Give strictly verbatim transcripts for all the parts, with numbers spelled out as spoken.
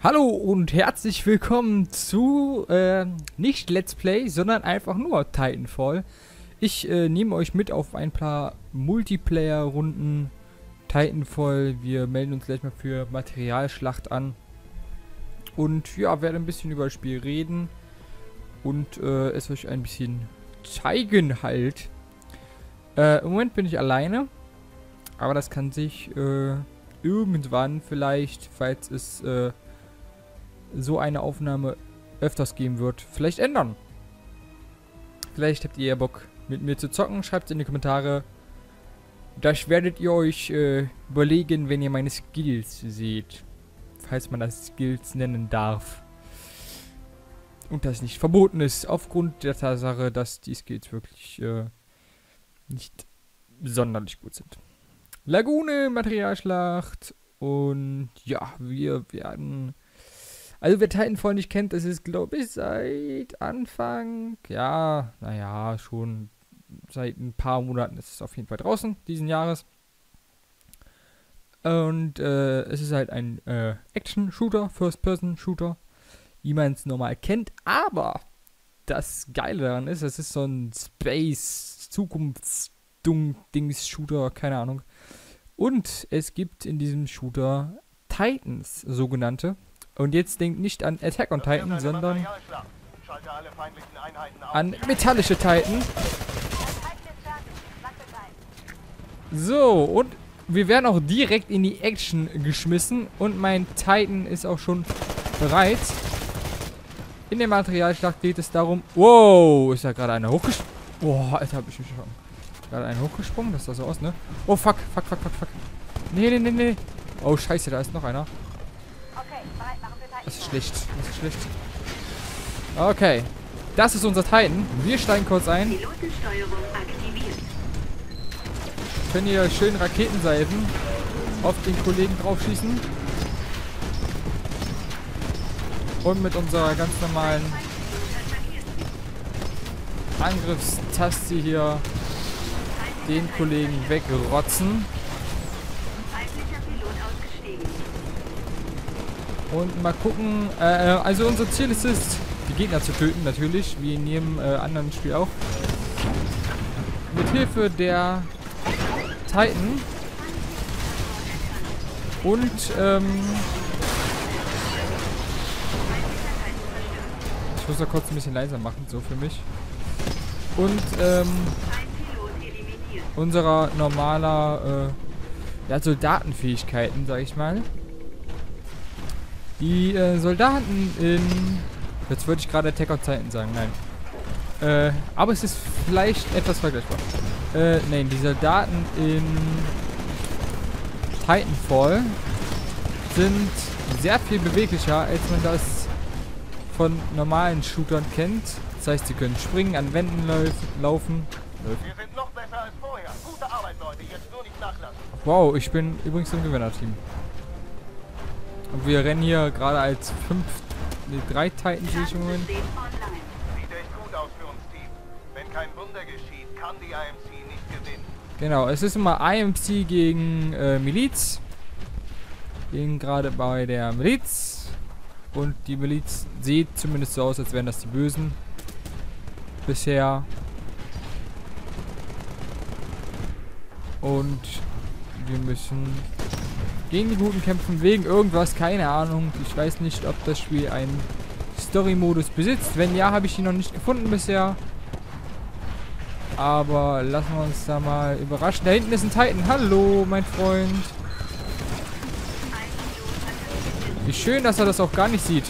Hallo und herzlich willkommen zu äh, nicht Let's Play, sondern einfach nur Titanfall. Ich äh, nehme euch mit auf ein paar Multiplayer-Runden Titanfall. Wir melden uns gleich mal für Materialschlacht an. Und ja, werde ein bisschen über das Spiel reden und äh, es euch ein bisschen zeigen halt. Äh, Im Moment bin ich alleine, aber das kann sich äh, irgendwann vielleicht, falls es äh, so eine Aufnahme öfters geben wird, vielleicht ändern. Vielleicht habt ihr ja Bock mit mir zu zocken, schreibt es in die Kommentare. Das werdet ihr euch äh, überlegen, wenn ihr meine Skills seht. Falls man das Skills nennen darf. Und das nicht verboten ist, aufgrund der Tatsache, dass die Skills wirklich äh, nicht sonderlich gut sind. Lagune, Materialschlacht und ja, wir werden... Also wer Titanfall nicht kennt, das ist, glaube ich, seit Anfang, ja, naja, schon seit ein paar Monaten ist es auf jeden Fall draußen, diesen Jahres. Und äh, es ist halt ein äh, Action-Shooter, First-Person-Shooter, wie man es normal kennt. Aber das Geile daran ist, es ist so ein Space-Zukunfts-Dings-Shooter, keine Ahnung. Und es gibt in diesem Shooter Titans, sogenannte. Und jetzt denkt nicht an Attack on Titan, sondern an metallische Titan. So, und wir werden auch direkt in die Action geschmissen. Und mein Titan ist auch schon bereit. In der Materialschlacht geht es darum... Wow, ist da gerade einer hochgesprungen? Boah, Alter, hab ich mich schon... Gerade einer hochgesprungen? Das sah so aus, ne? Oh, fuck, fuck, fuck, fuck, fuck. Nee, nee, nee, nee. Oh, scheiße, da ist noch einer. Das ist schlecht. Das ist schlecht. Okay. Das ist unser Titan. Wir steigen kurz ein. Können hier schön Raketensalven auf den Kollegen draufschießen. Und mit unserer ganz normalen Angriffstaste hier den Kollegen wegrotzen. Und mal gucken, äh, also unser Ziel ist es, die Gegner zu töten, natürlich, wie in jedem äh, anderen Spiel auch. Mit Hilfe der Titan. Und, ähm... ich muss da kurz ein bisschen leiser machen, so für mich. Und, ähm... unserer normaler, äh... ja, Soldatenfähigkeiten, sag ich mal. Die äh, Soldaten in... Jetzt würde ich gerade Attack on Titan sagen, nein. Äh, aber es ist vielleicht etwas vergleichbar. Äh, nein, die Soldaten in Titanfall sind sehr viel beweglicher, als man das von normalen Shootern kennt. Das heißt, sie können springen, an Wänden lauf laufen. Wir sind noch besser als vorher. Gute Arbeit, Leute. Jetzt nur nicht nachlassen. Wow, ich bin übrigens im Gewinnerteam. Und wir rennen hier gerade als fünf, ne, drei Titans sehe ich im Moment. Sieht echt gut aus für uns, Team. Wenn kein Wunder geschieht, kann die I M C nicht gewinnen. Genau, es ist immer I M C gegen äh, Miliz. Gegen gerade bei der Miliz. Und die Miliz sieht zumindest so aus, als wären das die Bösen. Bisher. Und wir müssen gegen die Guten kämpfen, wegen irgendwas, keine Ahnung. Ich weiß nicht, ob das Spiel einen Story-Modus besitzt. Wenn ja, habe ich ihn noch nicht gefunden bisher. Aber lassen wir uns da mal überraschen. Da hinten ist ein Titan. Hallo, mein Freund. Wie schön, dass er das auch gar nicht sieht.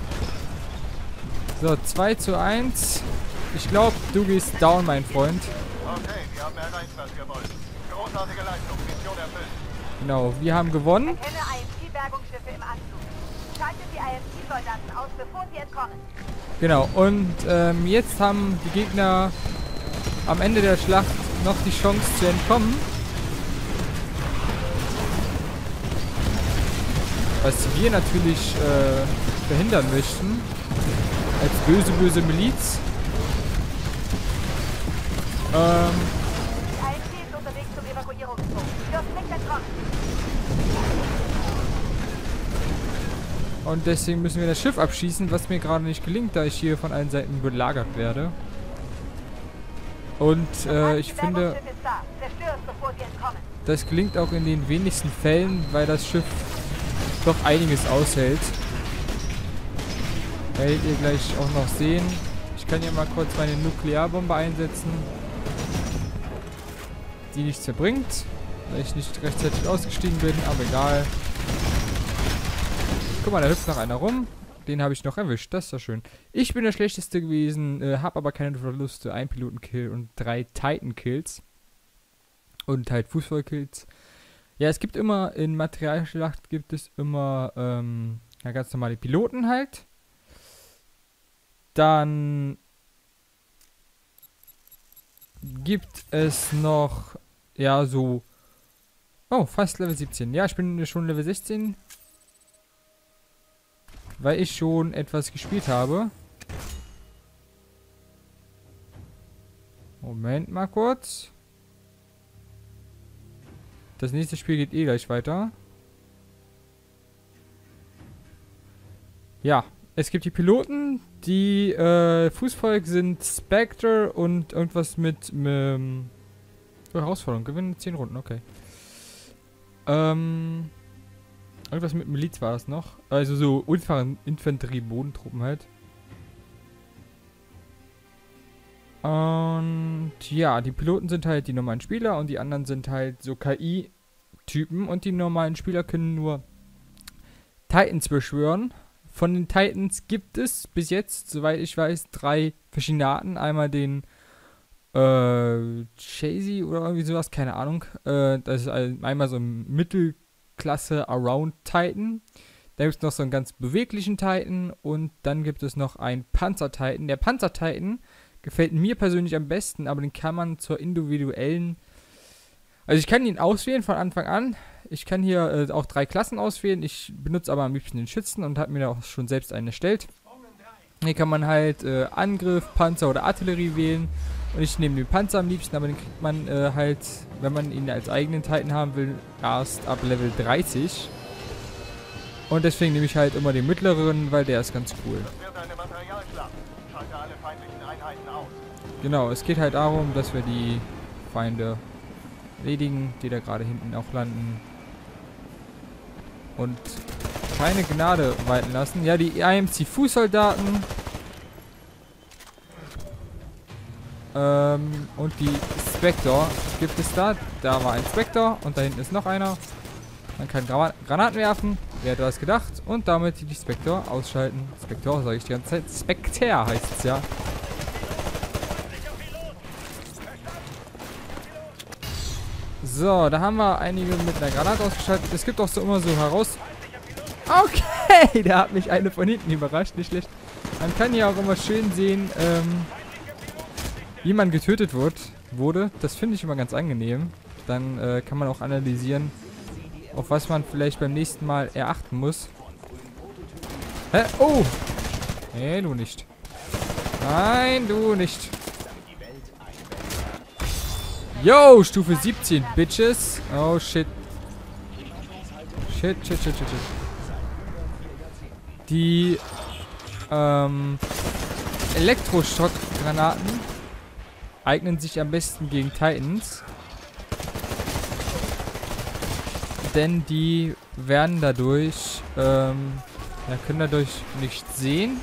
So, zwei zu eins. Ich glaube, du gehst down, mein Freund. Okay, wir haben erreicht, was wir wollten. Großartige Leistung, Mission erfüllt. Genau, wir haben gewonnen. Erkenne I M C-Bergungsschiffe im Anflug. Schaltet die I M C-Soldaten aus, bevor sie entkommen. Genau, und ähm, jetzt haben die Gegner am Ende der Schlacht noch die Chance zu entkommen. Was wir natürlich äh, verhindern möchten. Als böse, böse Miliz. Ähm... Die I M C ist unterwegs zum Evakuierungspunkt. Sie dürfen nicht entkommen. Und deswegen müssen wir das Schiff abschießen, was mir gerade nicht gelingt, da ich hier von allen Seiten belagert werde. Und äh, ich finde, das gelingt auch in den wenigsten Fällen, weil das Schiff doch einiges aushält. Werdet ihr gleich auch noch sehen. Ich kann hier mal kurz meine Nuklearbombe einsetzen, die nichts mehr bringt, weil ich nicht rechtzeitig ausgestiegen bin, aber egal. Guck mal, da hüpft noch einer rum. Den habe ich noch erwischt. Das ist ja schön. Ich bin der Schlechteste gewesen, äh, habe aber keine Verluste. Ein Pilotenkill und drei Titan-Kills. Und halt Fußball-Kills. Ja, es gibt immer, in Materialschlacht gibt es immer, ähm, ja, ganz normale Piloten halt. Dann gibt es noch, ja, so, oh, fast Level siebzehn. Ja, ich bin schon Level sechzehn. Weil ich schon etwas gespielt habe. Moment mal kurz. Das nächste Spiel geht eh gleich weiter. Ja, es gibt die Piloten. Die äh, Fußvolk sind Spectre und irgendwas mit ähm, Herausforderung. Gewinnen zehn Runden, okay. Ähm... Irgendwas mit Miliz war das noch. Also so Infanterie-Bodentruppen halt. Und ja, die Piloten sind halt die normalen Spieler und die anderen sind halt so K I-Typen. Und die normalen Spieler können nur Titans beschwören. Von den Titans gibt es bis jetzt, soweit ich weiß, drei verschiedene Arten. Einmal den äh, Chasey oder irgendwie sowas, keine Ahnung. Äh, das ist einmal so ein Mittel Klasse Around Titan. Da gibt es noch so einen ganz beweglichen Titan und dann gibt es noch einen Panzer Titan. Der Panzer Titan gefällt mir persönlich am besten, aber den kann man zur individuellen... Also ich kann ihn auswählen von Anfang an. Ich kann hier äh, auch drei Klassen auswählen. Ich benutze aber am liebsten den Schützen und habe mir da auch schon selbst einen erstellt. Hier kann man halt äh, Angriff, Panzer oder Artillerie wählen. Und ich nehme den Panzer am liebsten, aber den kriegt man äh, halt, wenn man ihn als eigenen Titan haben will, erst ab Level dreißig. Und deswegen nehme ich halt immer den mittleren, weil der ist ganz cool. Das wird eine Materialschlacht. Schalte alle feindlichen Einheiten aus. Genau, es geht halt darum, dass wir die Feinde erledigen, die da gerade hinten auch landen. Und keine Gnade walten lassen. Ja, die I M C-Fußsoldaten. Ähm, und die Spectre gibt es da. Da war ein Spectre und da hinten ist noch einer. Man kann Gra Granaten werfen. Wer hätte das gedacht? Und damit die Spectre ausschalten. Spectre, sage ich die ganze Zeit. Spectre heißt es ja. So, da haben wir einige mit einer Granate ausgeschaltet. Es gibt auch so immer so heraus... Okay, da hat mich eine von hinten überrascht. Nicht schlecht. Man kann hier auch immer schön sehen, ähm... wie man getötet wird, wurde. Das finde ich immer ganz angenehm. Dann äh, kann man auch analysieren, auf was man vielleicht beim nächsten Mal erachten muss. Hä? Oh! Nee, du nicht. Nein, du nicht. Yo, Stufe siebzehn, Bitches. Oh, shit. Shit, shit, shit, shit, shit. Die, ähm, Elektroschockgranaten eignen sich am besten gegen Titans. Denn die werden dadurch, ähm, ja, können dadurch nicht sehen.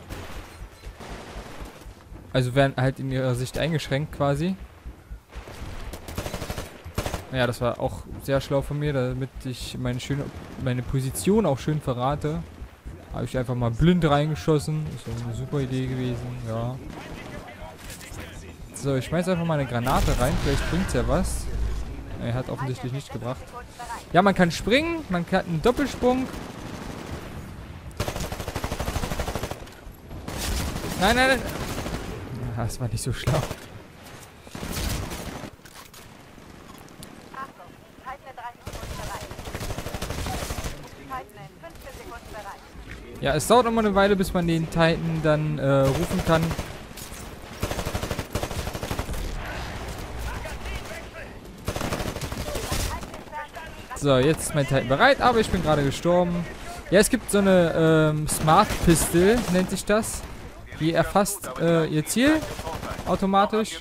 Also werden halt in ihrer Sicht eingeschränkt quasi. Ja, das war auch sehr schlau von mir, damit ich meine schöne, meine Position auch schön verrate. Habe ich einfach mal blind reingeschossen. Ist auch eine super Idee gewesen, ja. So, ich schmeiß einfach mal eine Granate rein. Vielleicht bringt's ja was. Er hat offensichtlich nicht gebracht. Ja, man kann springen. Man kann einen Doppelsprung. Nein, nein, nein. Ja, das war nicht so schlau. Ja, es dauert immer eine Weile, bis man den Titan dann äh, rufen kann. So, jetzt ist mein Titan bereit, aber ich bin gerade gestorben. Ja, es gibt so eine ähm, Smart Pistol, nennt sich das. Die erfasst äh, ihr Ziel automatisch.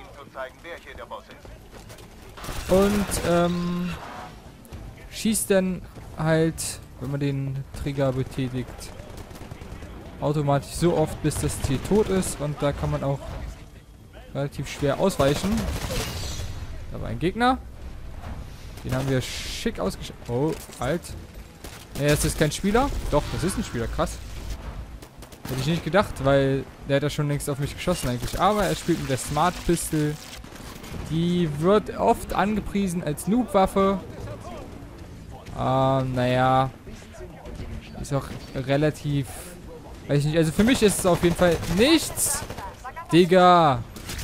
Und ähm, schießt dann halt, wenn man den Trigger betätigt, automatisch so oft, bis das Ziel tot ist. Und da kann man auch relativ schwer ausweichen. Da war ein Gegner. Den haben wir schick ausgeschaltet. Oh, alt. Ne, das ist kein Spieler. Doch, das ist ein Spieler. Krass. Hätte ich nicht gedacht, weil der hat ja schon längst auf mich geschossen eigentlich. Aber er spielt mit der Smart Pistol. Die wird oft angepriesen als Noob-Waffe. Ähm, naja. Ist auch relativ... Weiß ich nicht. Also für mich ist es auf jeden Fall nichts. Digga.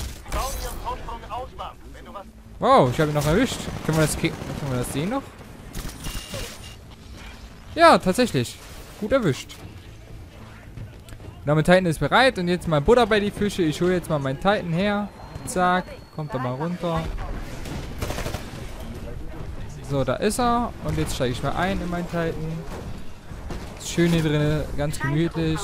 Wow, ich habe ihn noch erwischt. Können wir das, können wir das sehen noch? Ja, tatsächlich. Gut erwischt. Na, mein Titan ist bereit. Und jetzt mal Butter bei die Fische. Ich hole jetzt mal meinen Titan her. Zack. Kommt er mal runter. So, da ist er. Und jetzt steige ich mal ein in meinen Titan. Ist schön hier drin. Ganz gemütlich.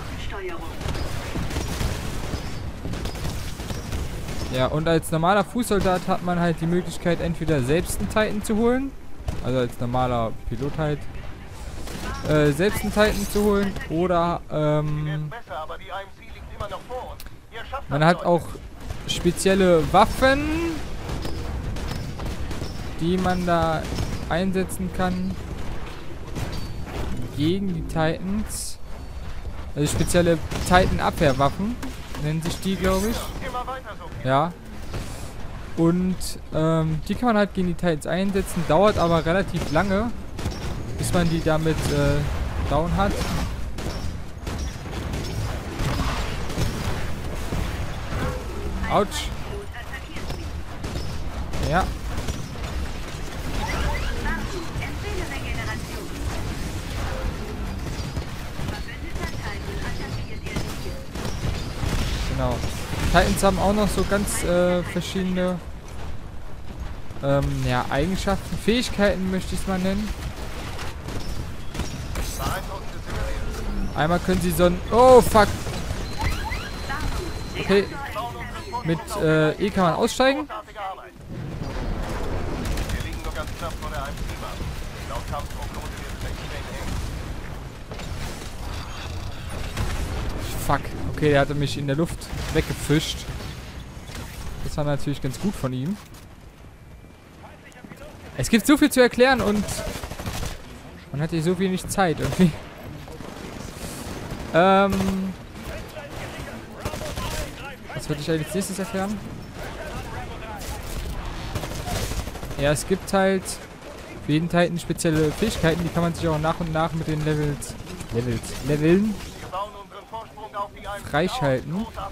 Ja, und als normaler Fußsoldat hat man halt die Möglichkeit, entweder selbst einen Titan zu holen. Also als normaler Pilot halt. Äh, selbst einen Titan zu holen. Oder, ähm... man hat auch spezielle Waffen, die man da einsetzen kann. Gegen die Titans. Also spezielle Titan-Abwehrwaffen. Nennen sich die, glaube ich. Ja. Und ähm, die kann man halt gegen die Titans einsetzen. Dauert aber relativ lange, bis man die damit äh, down hat. Autsch. Ja. Genau. Titans haben auch noch so ganz äh, verschiedene ähm, ja, Eigenschaften, Fähigkeiten möchte ich es mal nennen. Einmal können sie so ein... Oh, fuck. Okay. Mit äh, E kann man aussteigen. Fuck. Okay, der hatte mich in der Luft weggefischt. Das war natürlich ganz gut von ihm. Es gibt so viel zu erklären und man hat hier so wenig Zeit irgendwie. Ähm... Was würde ich als nächstes erklären? Ja, es gibt halt für jeden Titan spezielle Fähigkeiten, die kann man sich auch nach und nach mit den Levels, Levels, Leveln freischalten.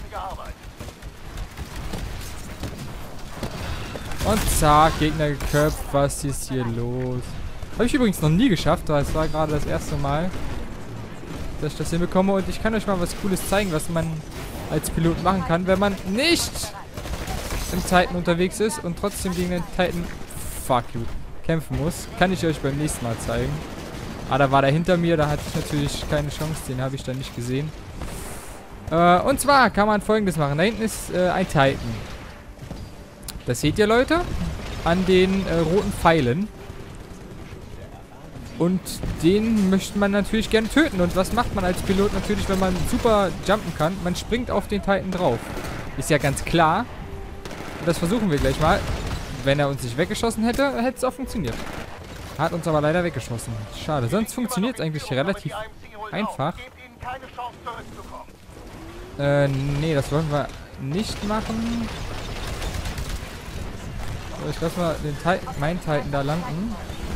Und zack, Gegner geköpft. Was ist hier los? Habe ich übrigens noch nie geschafft, weil es war gerade das erste Mal, dass ich das hinbekomme. Und ich kann euch mal was Cooles zeigen, was man als Pilot machen kann, wenn man nicht im Titan unterwegs ist und trotzdem gegen den Titan fuck you, kämpfen muss. Kann ich euch beim nächsten Mal zeigen. Ah, da war der hinter mir, da hatte ich natürlich keine Chance, den habe ich dann nicht gesehen. Äh, und zwar kann man Folgendes machen. Da hinten ist äh, ein Titan. Das seht ihr, Leute, an den äh, roten Pfeilen. Und den möchte man natürlich gerne töten. Und was macht man als Pilot natürlich, wenn man super jumpen kann? Man springt auf den Titan drauf. Ist ja ganz klar. Und das versuchen wir gleich mal. Wenn er uns nicht weggeschossen hätte, hätte es auch funktioniert. Hat uns aber leider weggeschossen. Schade. Sonst funktioniert es eigentlich relativ einfach. Äh, nee, das wollen wir nicht machen. So, ich lasse mal den Titan, meinen Titan da landen.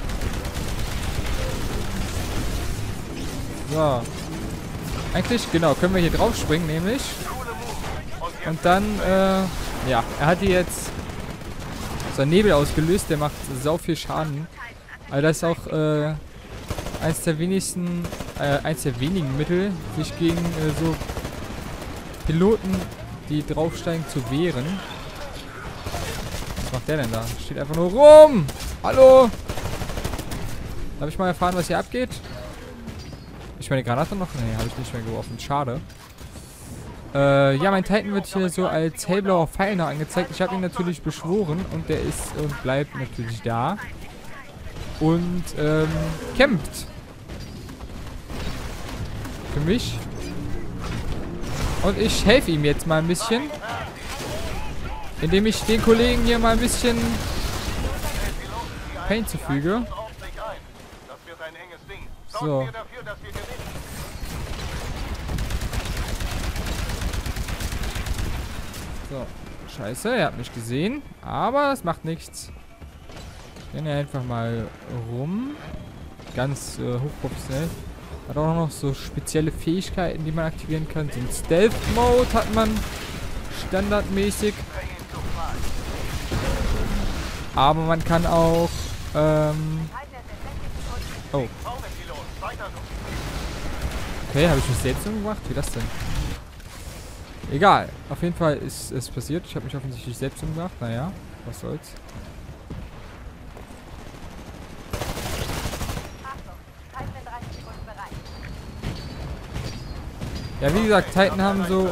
So. Eigentlich, genau, können wir hier drauf springen, nämlich. Und dann, äh, ja, er hat hier jetzt so einen Nebel ausgelöst, der macht sau viel Schaden. Aber das ist auch, äh, eins der wenigsten, äh, eins der wenigen Mittel, sich gegen, äh, so Piloten, die draufsteigen, zu wehren. Was macht der denn da? Steht einfach nur rum! Hallo! Darf ich mal erfahren, was hier abgeht? ich meine Granate noch? Nee, habe ich nicht mehr geworfen. Schade. Äh, ja, mein Titan wird hier so als hellblauer Pfeil noch angezeigt. Ich habe ihn natürlich beschworen und der ist und bleibt natürlich da. Und, ähm, kämpft. Für mich. Und ich helfe ihm jetzt mal ein bisschen. Indem ich den Kollegen hier mal ein bisschen Pain zufüge. So. So. Scheiße, er hat mich gesehen. Aber es macht nichts. Ich renne einfach mal rum. Ganz äh, hochprofessionell. Hat auch noch so spezielle Fähigkeiten, die man aktivieren kann. So ein Stealth-Mode hat man standardmäßig. Aber man kann auch, ähm... Oh. Okay, habe ich mich selbst umgebracht? Wie das denn? Egal. Auf jeden Fall ist es passiert. Ich habe mich offensichtlich selbst umgebracht. Naja, was soll's. Ja, wie gesagt, Titan haben so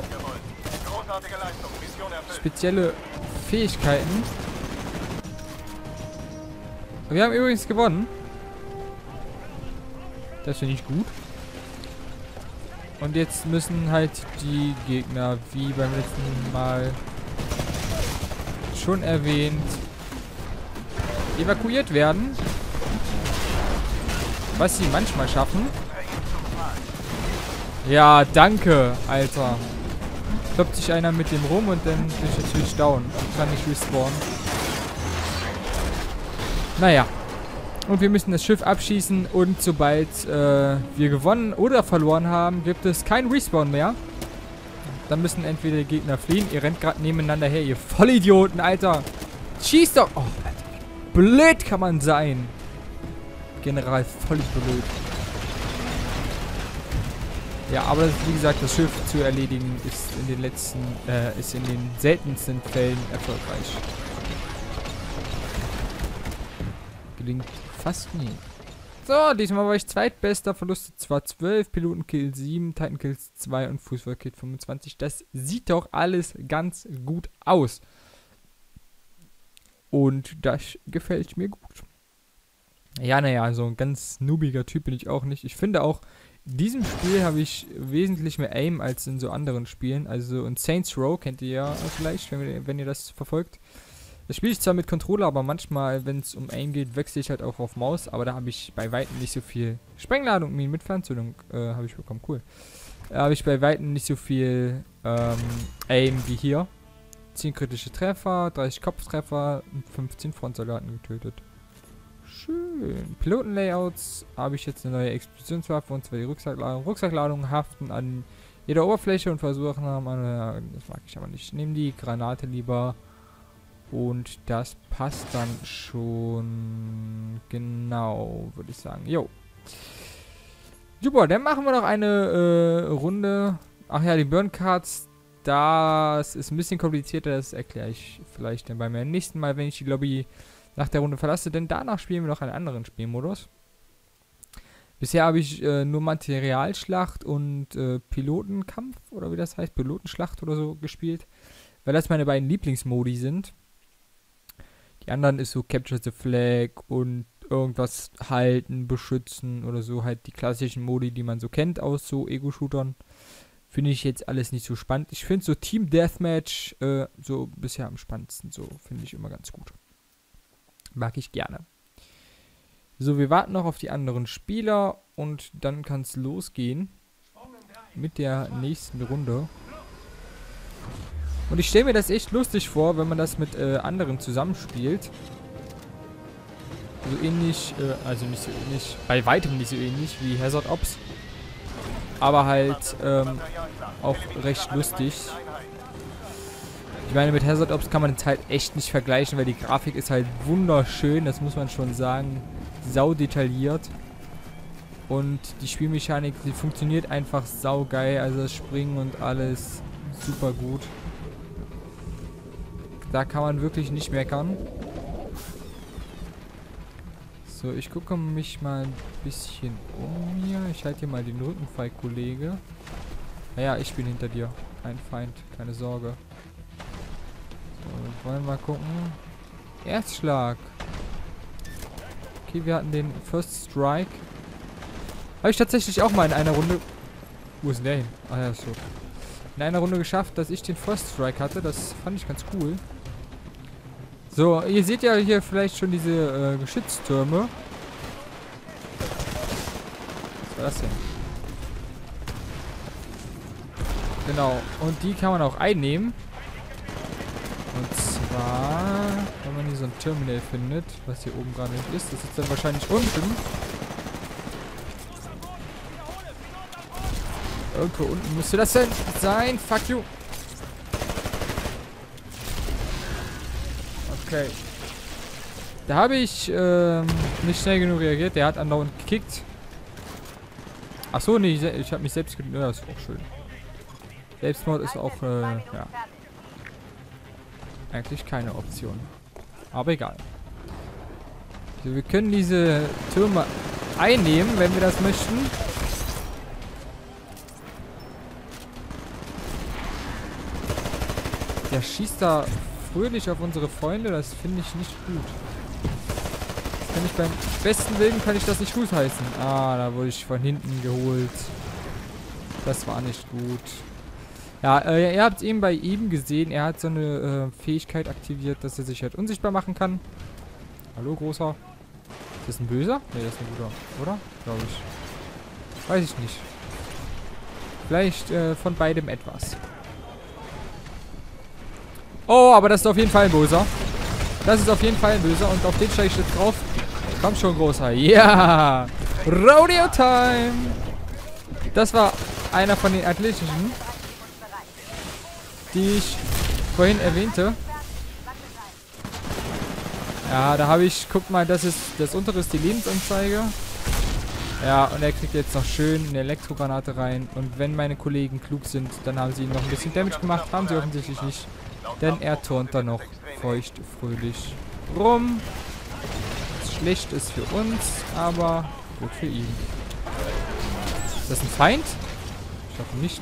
spezielle Fähigkeiten. Wir haben übrigens gewonnen. Das finde ich gut. Und jetzt müssen halt die Gegner, wie beim letzten Mal schon erwähnt, evakuiert werden. Was sie manchmal schaffen. Ja, danke, Alter. Kloppt sich einer mit dem rum und dann bin ich natürlich down. Und kann nicht respawnen. Naja. Und wir müssen das Schiff abschießen und sobald äh, wir gewonnen oder verloren haben, gibt es keinen Respawn mehr. Dann müssen entweder die Gegner fliehen. Ihr rennt gerade nebeneinander her, ihr Vollidioten, Alter. Schießt doch. Oh, Alter. Blöd kann man sein. General, völlig blöd. Ja, aber wie gesagt, das Schiff zu erledigen ist in den letzten, äh, ist in den seltensten Fällen erfolgreich. Gelingt fast nie. So, diesmal war ich zweitbester. Verluste zwar zwölf, Pilotenkill sieben, Titankills zwei und Fußvolkit fünfundzwanzig. Das sieht doch alles ganz gut aus. Und das gefällt mir gut. Ja, naja, so ein ganz noobiger Typ bin ich auch nicht. Ich finde auch, in diesem Spiel habe ich wesentlich mehr Aim als in so anderen Spielen. Also in Saints Row kennt ihr ja vielleicht, wenn, wir, wenn ihr das verfolgt. Das spiele ich zwar mit Controller, aber manchmal, wenn es um Aim geht, wechsle ich halt auch auf Maus. Aber da habe ich bei Weitem nicht so viel Sprengladung, Minen mit Fernzündung äh, habe ich bekommen. Cool. Da habe ich bei Weitem nicht so viel ähm, Aim wie hier. zehn kritische Treffer, dreißig Kopftreffer und fünfzehn Frontsoldaten getötet. Schön. Pilotenlayouts habe ich jetzt eine neue Explosionswaffe und zwar die Rucksackladung. Rucksackladungen haften an jeder Oberfläche und versuchen haben eine, das mag ich aber nicht. Ich nehme die Granate lieber und das passt dann schon genau, würde ich sagen. Jo. Super, dann machen wir noch eine äh, Runde. Ach ja, die Burn Cards, das ist ein bisschen komplizierter, das erkläre ich vielleicht dann beim nächsten Mal, wenn ich die Lobby nach der Runde verlasse, denn danach spielen wir noch einen anderen Spielmodus. Bisher habe ich äh, nur Materialschlacht und äh, Pilotenkampf, oder wie das heißt, Pilotenschlacht oder so gespielt, weil das meine beiden Lieblingsmodi sind. Die anderen ist so Capture the Flag und irgendwas halten, beschützen oder so, halt die klassischen Modi, die man so kennt aus so Ego-Shootern. Finde ich jetzt alles nicht so spannend. Ich finde so Team Deathmatch äh, so bisher am spannendsten, so finde ich immer ganz gut. Mag ich gerne. So, wir warten noch auf die anderen Spieler und dann kann es losgehen mit der nächsten Runde. Und ich stelle mir das echt lustig vor, wenn man das mit äh, anderen zusammenspielt. So ähnlich, äh, also nicht so ähnlich, bei weitem nicht so ähnlich wie Hazard Ops. Aber halt ähm, auch recht lustig. Ich meine, mit Hazard Ops kann man jetzt halt echt nicht vergleichen, weil die Grafik ist halt wunderschön, das muss man schon sagen. Sau detailliert. Und die Spielmechanik, die funktioniert einfach saugeil, also das Springen und alles super gut. Da kann man wirklich nicht meckern. So, ich gucke mich mal ein bisschen um hier. Ich halte hier mal den Rücken frei, Kollege. Naja, ich bin hinter dir. Kein Feind, keine Sorge. So, wollen wir mal gucken. Erstschlag. Okay, wir hatten den First Strike. Habe ich tatsächlich auch mal in einer Runde... Wo ist denn der hin? Ah ja, so. In einer Runde geschafft, dass ich den First Strike hatte. Das fand ich ganz cool. So, ihr seht ja hier vielleicht schon diese äh, Geschütztürme. Was war das denn? Genau, und die kann man auch einnehmen. Und zwar, wenn man hier so ein Terminal findet, was hier oben gerade nicht ist, das ist dann wahrscheinlich unten. Irgendwo unten müsste das denn sein. Fuck you. Okay. Da habe ich ähm, nicht schnell genug reagiert. Der hat andauernd gekickt. Achso, nee, ich habe mich selbst gekillt. Ja, das ist auch schön. Selbstmord ist auch, äh, ja. Eigentlich keine Option. Aber egal. Also wir können diese Türme einnehmen, wenn wir das möchten. Der schießt da fröhlich auf unsere Freunde. Das finde ich nicht gut. Das kann ich beim besten Willen kann ich das nicht gut heißen. Ah, da wurde ich von hinten geholt. Das war nicht gut. Ja, äh, ihr habt eben bei ihm gesehen, er hat so eine äh, Fähigkeit aktiviert, dass er sich halt unsichtbar machen kann. Hallo, Großer. Ist das ein Böser? Ne, das ist ein Guter. Oder? Glaube ich. Weiß ich nicht. Vielleicht äh, von beidem etwas. Oh, aber das ist auf jeden Fall ein Böser. Das ist auf jeden Fall ein Böser und auf den steige ich jetzt drauf. Komm schon, Großer. Ja! Rodeo Time! Das war einer von den athletischen, die ich vorhin erwähnte. Ja, da habe ich, guck mal, das ist, das untere ist die Lebensanzeige. Ja, und er kriegt jetzt noch schön eine Elektrogranate rein. Und wenn meine Kollegen klug sind, dann haben sie ihm noch ein bisschen Damage gemacht. Haben sie offensichtlich nicht. Denn er turnt da noch feucht fröhlich rum. Was schlecht ist für uns, aber gut für ihn. Ist das ein Feind? Ich hoffe nicht.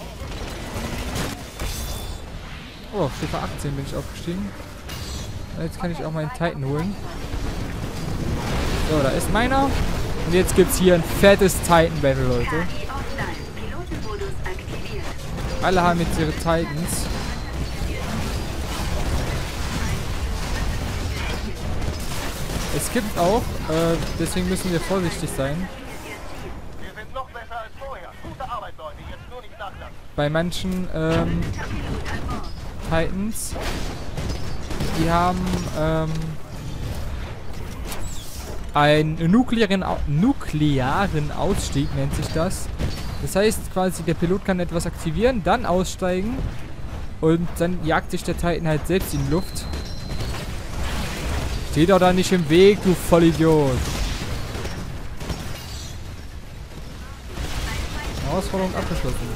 Oh, auf Stufe achtzehn bin ich aufgestiegen. Jetzt kann ich auch meinen Titan holen. So, da ist meiner. Und jetzt gibt's hier ein fettes Titan-Battle, Leute. Alle haben jetzt ihre Titans. Es gibt auch, äh, deswegen müssen wir vorsichtig sein. Wir sind noch besser als vorher. Gute Arbeit, Leute. Jetzt nur nicht nachlassen. Bei manchen ähm, Titans, die haben ähm, einen nuklearen, Au nuklearen Ausstieg, nennt sich das. Das heißt quasi, der Pilot kann etwas aktivieren, dann aussteigen und dann jagt sich der Titan halt selbst in die Luft. Steh doch da nicht im Weg, du Vollidiot. Herausforderung abgeschlossen.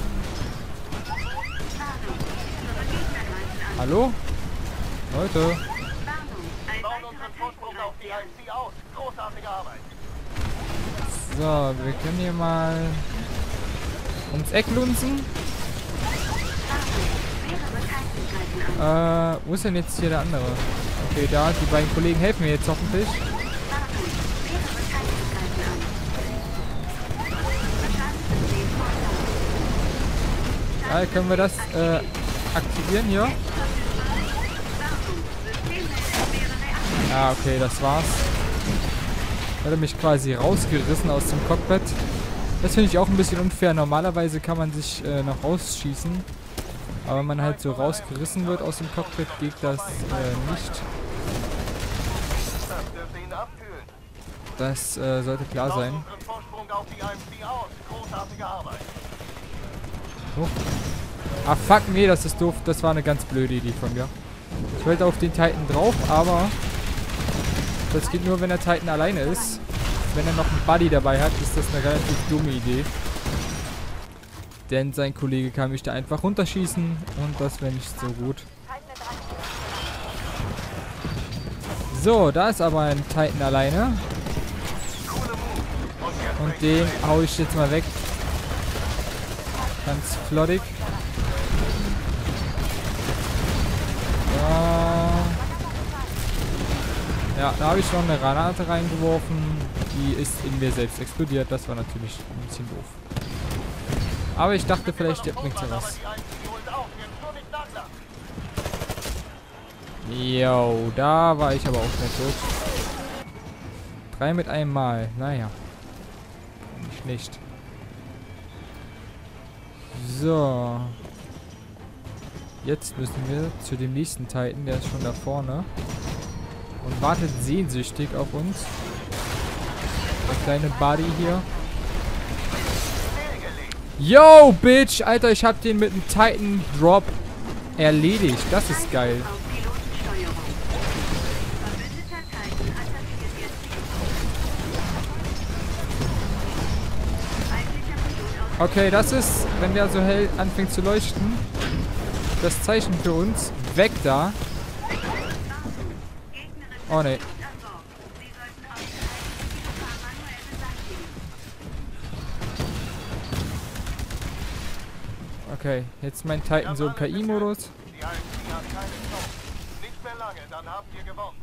Hallo? Leute. Wir bauen unseren Vorsprung auf die I M C aus. Großartige Arbeit. So, wir können hier mal ums Eck lunzen. Äh, wo ist denn jetzt hier der andere? Okay, da, die beiden Kollegen helfen mir jetzt hoffentlich. Ja, können wir das äh, aktivieren hier? Ja, okay, das war's. Hat er mich quasi rausgerissen aus dem Cockpit. Das finde ich auch ein bisschen unfair. Normalerweise kann man sich äh, noch rausschießen. Aber wenn man halt so rausgerissen wird aus dem Cockpit, geht das äh, nicht. Das dürfte ihn abkühlen. Das äh, sollte klar Bauen sein. unseren Vorsprung auf die I M C aus. Großartige Arbeit. Oh. Ah, fuck, nee, das ist doof. Das war eine ganz blöde Idee von mir. Ich wollte auf den Titan drauf, aber das geht nur, wenn der Titan alleine ist. Wenn er noch einen Buddy dabei hat, ist das eine relativ dumme Idee. Denn sein Kollege kann mich da einfach runterschießen und das wäre nicht so gut. So, da ist aber ein Titan alleine. Den hau ich jetzt mal weg. Ganz flottig. Ja, ja da habe ich noch eine Granate reingeworfen. Die ist in mir selbst explodiert. Das war natürlich ein bisschen doof. Aber ich dachte, vielleicht bringt sie was. Jo, da war ich aber auch schnell tot. Drei mit einem Mal. Naja. Nicht schlecht. So. Jetzt müssen wir zu dem nächsten Titan. Der ist schon da vorne. Und wartet sehnsüchtig auf uns. Der kleine Buddy hier. Yo, Bitch! Alter, ich hab den mit einem Titan Drop erledigt. Das ist geil. Okay, das ist, wenn der so hell anfängt zu leuchten, das Zeichen für uns. Weg da. Oh ne. Okay, jetzt mein Titan so im K I-Modus. Die A M C hat keine Chance. Nicht mehr lange, dann haben wir gewonnen.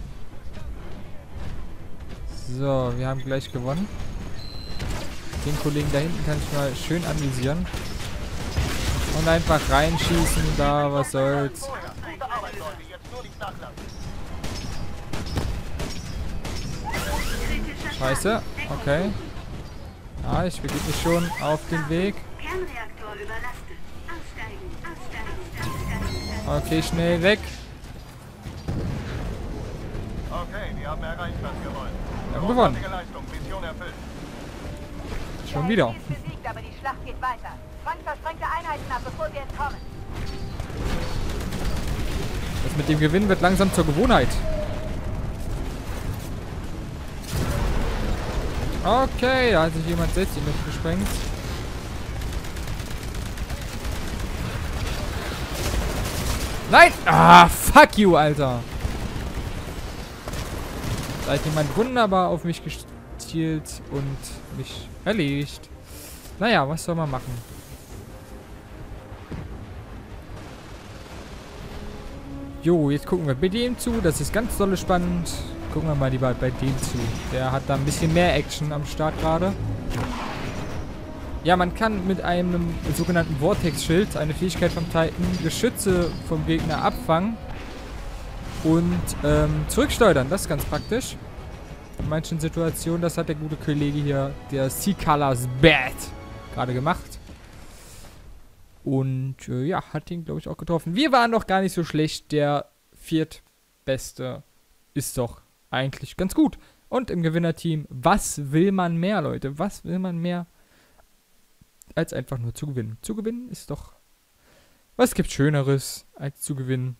So, wir haben gleich gewonnen. Den Kollegen da hinten kann ich mal schön anvisieren. Und einfach reinschießen, da, was soll's. Gute Arbeit, Leute, jetzt nur nicht nachlassen. Scheiße, okay. Ja, ich begebe mich schon auf den Weg. Kernreaktor überlastet. Aussteigen, aussteigen, aussteigen. Okay, schnell weg. Okay, wir haben erreicht, was wir wollen. Wir haben gewonnen. Großartige Leistung, Mission erfüllt. Schon wieder. Die A M C ist besiegt, aber die Schlacht geht weiter. Fangt versprengte Einheiten ab, bevor wir entkommen. Das mit dem Gewinn wird langsam zur Gewohnheit. Okay, da hat sich jemand selbst in Luft gesprengt. Nein! Ah, fuck you, Alter. Da hat jemand wunderbar auf mich gestielt und mich erledigt. Naja, was soll man machen? Jo, jetzt gucken wir bei dem zu. Das ist ganz dolle spannend. Gucken wir mal lieber bei dem zu. Der hat da ein bisschen mehr Action am Start gerade. Ja, man kann mit einem sogenannten Vortex-Schild, eine Fähigkeit vom Titan, Geschütze vom Gegner abfangen und ähm, zurücksteuern. Das ist ganz praktisch. In manchen Situationen, das hat der gute Kollege hier, der C-Colors Bad, gerade gemacht. Und äh, ja, hat ihn, glaube ich, auch getroffen. Wir waren doch gar nicht so schlecht. Der viertbeste ist doch eigentlich ganz gut. Und im Gewinnerteam, was will man mehr, Leute? Was will man mehr, als einfach nur zu gewinnen? Zu gewinnen ist doch... Was gibt Schöneres, als zu gewinnen?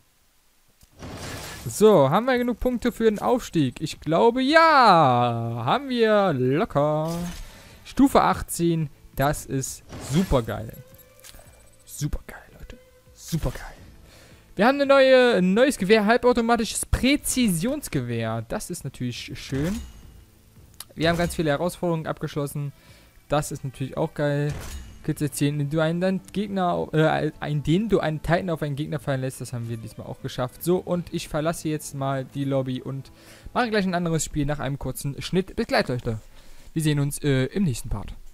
So, haben wir genug Punkte für den Aufstieg? Ich glaube, ja! Haben wir locker. Stufe achtzehn, das ist super geil. Super geil, Leute. Super geil. Wir haben eine neue, ein neues Gewehr, halbautomatisches Präzisionsgewehr. Das ist natürlich schön. Wir haben ganz viele Herausforderungen abgeschlossen. Das ist natürlich auch geil. Kürze erzählen, indem du einen Gegner, äh, indem du einen Titan auf einen Gegner fallen lässt. Das haben wir diesmal auch geschafft. So, und ich verlasse jetzt mal die Lobby und mache gleich ein anderes Spiel nach einem kurzen Schnitt. Bis gleich, Leute. Wir sehen uns äh, im nächsten Part.